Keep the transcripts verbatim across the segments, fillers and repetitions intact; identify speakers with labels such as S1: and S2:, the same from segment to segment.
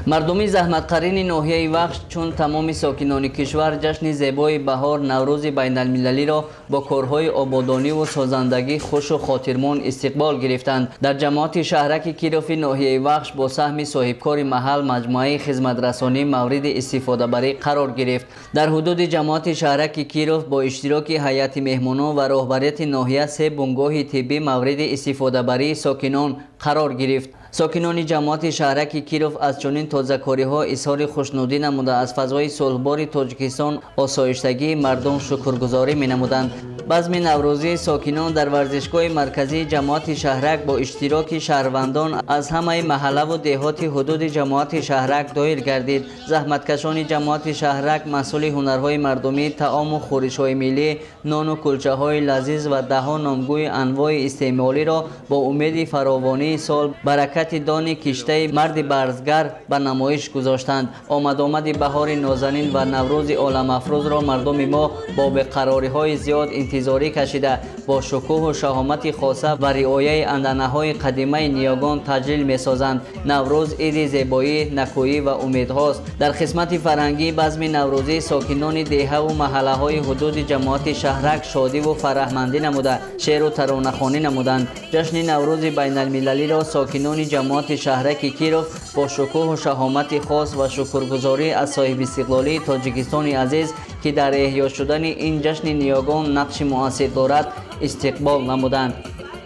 S1: мардуми заҳматқарини ноҳияи вахш чун тамоми сокинони кишвар ҷашни зебои баҳор наврӯзи байналмилалиро бо корҳои ободониву созандагӣ хушу хотирмон истиқбол гирифтанд. Дар ҷамоати шаҳраки Кирови ноҳияи вахш бо саҳми соҳибкори маҳал маҷмӯаи хизматрасонӣ мавриди истифодабарӣ қарор гирифт. Дар ҳудуди ҷамоати шаҳраки Киров бо иштироки ҳайати меҳмонон ва роҳбарияти ноҳия се бунгоҳи тиббӣ мавриди истифодабарии сокинон қарор гирифт. сокинони ҷамоати шаҳраки Киров аз чунин тозакориҳо изҳори хушнудӣ намуда аз фазои сулҳбори Тоҷикистон осоиштагии мардум шукргузорӣ менамуданд. базми наврӯзии сокинон дар варзишгоҳи марказии ҷамоати шаҳрак бо иштироки шаҳрвандон аз ҳамаи маҳаллаву деҳоти ҳудуди ҷамоати шаҳрак доир гардид. заҳматкашони ҷамоати шаҳрак масъули ҳунарҳои мардумӣ, таому хӯришҳои миллӣ, нону кулчаҳои лазиз ва даҳо номгӯи анвои истеъмолиро бо умеди фаровонии сол баракати дони киштаи марди барзгар ба намоиш гузоштанд. омадомади баҳори нозанин ва наврӯзи оламафрӯзро мардуми мо бо беқарориҳои зиёд интизорӣ кашида бо шукӯҳу шаҳомати хоса ва риояи анъанаҳои қадимаи ниёгон таҷлил месозанд. наврӯз иди зебоӣ, накӯӣ ва умедҳост. дар қисмати фарҳангӣ базми наврӯзии сокинони деҳаву маҳаллаҳои ҳудуди ҷамоати шаҳрак шодиву фараҳмандӣ намуда шеру таронахонӣ намуданд. ҷашни наврӯзи байналмилалиро сокинони ҷамоати шаҳраки Киров бо шукӯҳу шаҳомати хос ва шукргузорӣ аз соҳибистиқлолии Тоҷикистони азиз ки дар эҳё шудани ин ҷашни ниёгон нақши муассир дорад истиқбол намуданд.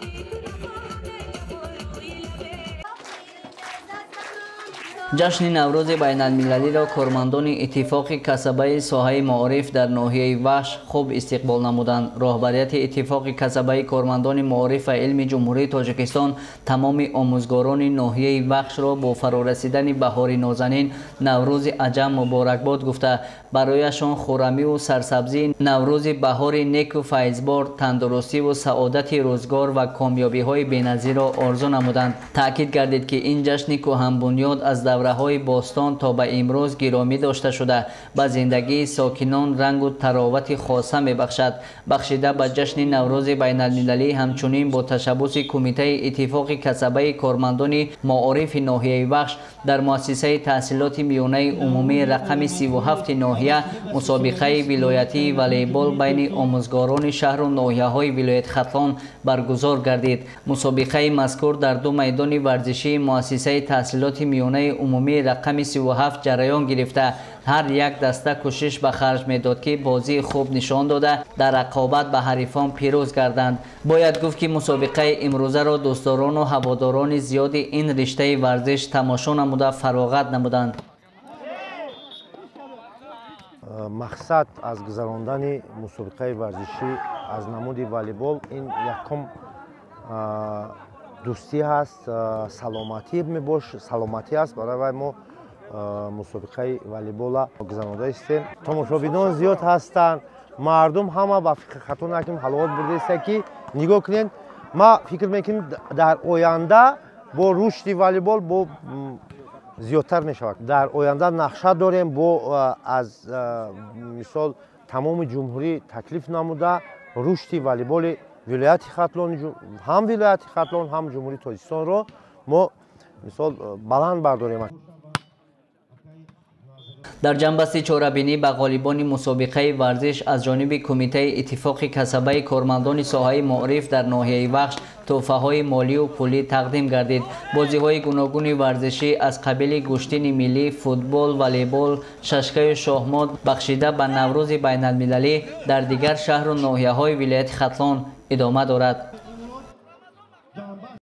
S1: ҷашни наврӯзи байналмилалиро кормандони иттифоқи касабаи соҳаи маориф дар ноҳияи вахш хуб истиқбол намуданд. роҳбарияти иттифоқи касабаи кормандони маориф ва илми ҷумҳурии Тоҷикистон тамоми омӯзгорони ноҳияи вахшро бо фарорасидани баҳори нозанин наврӯзи аҷам муборакбод гуфта барояшон хӯрамиву сарсабзии наврӯзи баҳори неку файзбор, тандурустиву саодати рӯзгор ва комёбиҳои беназирро орзу намуданд. таъкид гардид ки ин ҷашни кӯҳанбунёд аз давраҳои бостон то ба имрӯз гиромӣ дошта шуда ба зиндагии сокинон рангу таровати хоса мебахшад. бахшида ба ҷашни наврӯзи байналмилалӣ ҳамчунин бо ташаббуси кумитаи иттифоқи касабаи кормандони маорифи ноҳияи вахш дар муассисаи таҳсилоти миёнаи умумии рақами сиву ҳафти ноҳия мусобиқаи вилоятии волейбол байни омӯзгорони шаҳру ноҳияҳои вилояти Хатлон баргузор гардид. мусобиқаи мазкур дар ду майдони варзишии муассисаи таҳсилоти миёнаи умумии рақами сиву ҳафт ҷараён гирифта ҳар як даста кӯшиш ба харҷ медод ки бозии хуб нишон дода дар рақобат ба ҳарифон пирӯз гарданд. бояд гуфт ки мусобиқаи имрӯзаро дӯстдорону ҳаводорони зиёди ин риштаи варзиш тамошо намуда фароғат намуданд.
S2: мақсад аз гузарондани мусобиқаи варзишӣ аз намуди волейбол ин якум дӯстӣ ҳаст, саломатӣ мебош саломатӣ аст. барои мо мусобиқаи волейбола гузаронда истем. тамошобинон зиёд ҳастанд. мардум ҳама ба фикри хато накунем, ҳаловат бурдаиста ки нигоҳ кунед. ма фикр мекунем дар оянда бо рушди волейбол бо зиёдтар мешавад. дар оянда нақша дорем бо аз мисол тамоми ҷумҳурӣ таклиф намуда рушди волейболи вилояти Хатлон, ҳам вилояти Хатлон, ҳам ҷумҳурии Тоҷикистонро мо мисол баланд бардорем.
S1: дар ҷанбасти чорабинӣ ба ғолибони мусобиқаи варзиш аз ҷониби кумитаи иттифоқи касабаи кормандони соҳаи маориф дар ноҳияи вахш тӯҳфаҳои молию пулӣ тақдим гардид. бозиҳои гуногуни варзишӣ аз қабили гӯштини миллӣ, футбол, волейбол, шашкаю шоҳмод бахшида ба наврӯзи байналмилалӣ дар дигар шаҳру ноҳияҳои вилояти Хатлон идома дорад.